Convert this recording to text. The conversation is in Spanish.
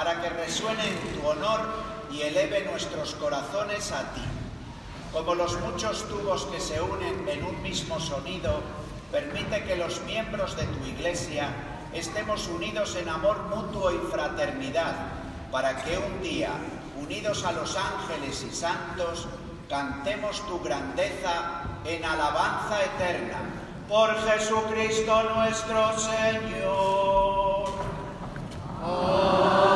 para que resuene en tu honor y eleve nuestros corazones a ti. Como los muchos tubos que se unen en un mismo sonido, permite que los miembros de tu Iglesia estemos unidos en amor mutuo y fraternidad, para que un día, unidos a los ángeles y santos, cantemos tu grandeza en alabanza eterna. Por Jesucristo nuestro Señor. Amén.